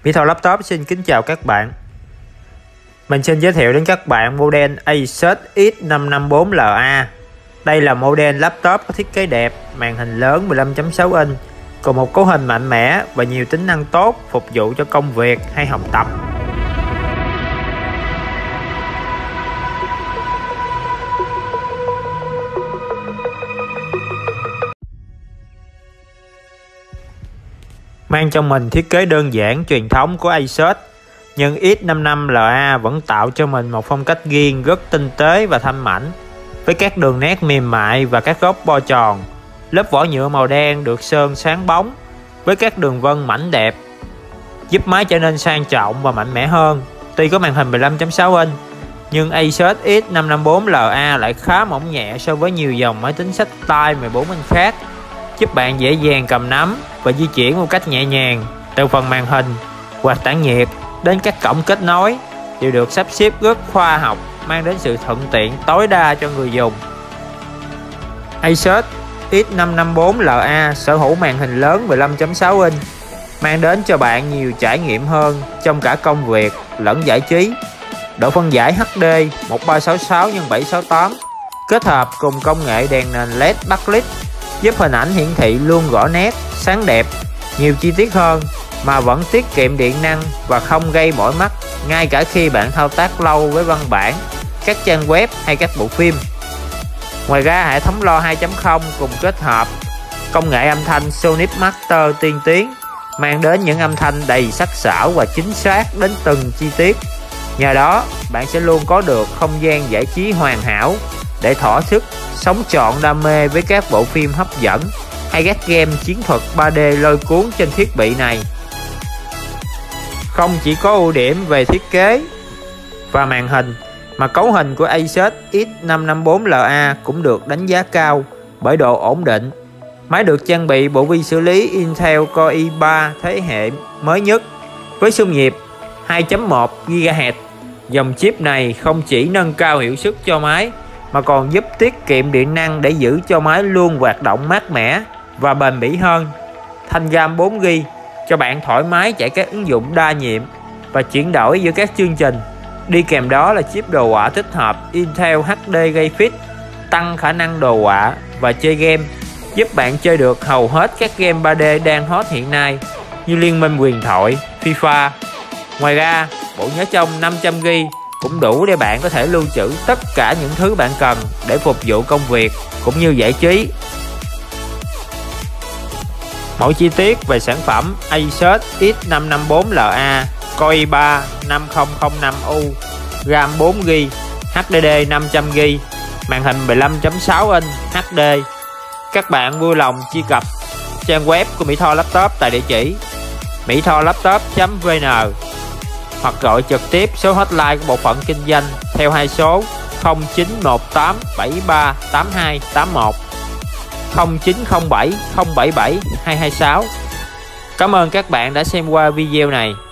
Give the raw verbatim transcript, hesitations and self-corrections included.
Mỹ Tho Laptop xin kính chào các bạn. Mình xin giới thiệu đến các bạn model Asus X năm năm bốn L A. Đây là model laptop có thiết kế đẹp, màn hình lớn mười lăm chấm sáu inch, cùng một cấu hình mạnh mẽ và nhiều tính năng tốt phục vụ cho công việc hay học tập. Mang trong mình thiết kế đơn giản truyền thống của Asus, nhưng X năm năm L A vẫn tạo cho mình một phong cách riêng rất tinh tế và thanh mảnh, với các đường nét mềm mại và các góc bo tròn. Lớp vỏ nhựa màu đen được sơn sáng bóng với các đường vân mảnh đẹp, giúp máy trở nên sang trọng và mạnh mẽ hơn. Tuy có màn hình mười lăm chấm sáu inch, nhưng Asus X năm năm bốn L A lại khá mỏng nhẹ so với nhiều dòng máy tính xách tay mười bốn inch khác, giúp bạn dễ dàng cầm nắm và di chuyển một cách nhẹ nhàng. Từ phần màn hình, quạt tản nhiệt đến các cổng kết nối đều được sắp xếp rất khoa học, mang đến sự thuận tiện tối đa cho người dùng. Asus X năm năm bốn L A sở hữu màn hình lớn mười lăm chấm sáu inch, mang đến cho bạn nhiều trải nghiệm hơn trong cả công việc lẫn giải trí. Độ phân giải H D một ba sáu sáu nhân bảy sáu tám kết hợp cùng công nghệ đèn nền led backlit giúp hình ảnh hiển thị luôn rõ nét, sáng đẹp, nhiều chi tiết hơn mà vẫn tiết kiệm điện năng và không gây mỏi mắt, ngay cả khi bạn thao tác lâu với văn bản, các trang web hay các bộ phim. Ngoài ra, hệ thống loa hai chấm không cùng kết hợp công nghệ âm thanh Sonic Master tiên tiến, mang đến những âm thanh đầy sắc sảo và chính xác đến từng chi tiết. Nhờ đó, bạn sẽ luôn có được không gian giải trí hoàn hảo để thỏa sức sống trọn đam mê với các bộ phim hấp dẫn hay các game chiến thuật ba D lôi cuốn trên thiết bị này. Không chỉ có ưu điểm về thiết kế và màn hình, mà cấu hình của Asus X năm năm bốn L A cũng được đánh giá cao bởi độ ổn định. Máy được trang bị bộ vi xử lý Intel Core i ba thế hệ mới nhất với xung nhịp hai chấm một gigahertz. Dòng chip này không chỉ nâng cao hiệu suất cho máy mà còn giúp tiết kiệm điện năng để giữ cho máy luôn hoạt động mát mẻ và bền bỉ hơn. Thanh RAM bốn gi ga bai cho bạn thoải mái chạy các ứng dụng đa nhiệm và chuyển đổi giữa các chương trình. Đi kèm đó là chip đồ họa tích hợp Intel H D Graphics, tăng khả năng đồ họa và chơi game, giúp bạn chơi được hầu hết các game ba D đang hot hiện nay như Liên Minh Huyền Thoại, FIFA. Ngoài ra, bộ nhớ trong năm trăm gi ga bai cũng đủ để bạn có thể lưu trữ tất cả những thứ bạn cần để phục vụ công việc cũng như giải trí. Mỗi chi tiết về sản phẩm Asus X năm năm bốn L A, Core i ba năm không không năm U, RAM bốn gi ga bai, H D D năm trăm gi ga bai, màn hình mười lăm chấm sáu inch H D. Các bạn vui lòng truy cập trang web của Mỹ Tho Laptop tại địa chỉ mỹ tho laptop chấm v n hoặc gọi trực tiếp số hotline của bộ phận kinh doanh theo hai số không chín một tám bảy ba tám hai tám một, không chín không bảy không bảy bảy hai hai sáu. Cảm ơn các bạn đã xem qua video này.